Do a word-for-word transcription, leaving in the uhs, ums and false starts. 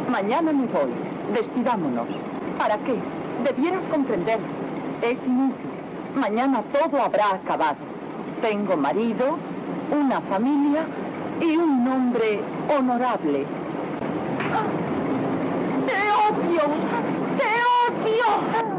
Mañana me voy. Despidámonos. ¿Para qué? Debieras comprender. Es inútil. Mañana todo habrá acabado. Tengo marido, una familia y un nombre honorable. ¡Te odio! ¡Te odio!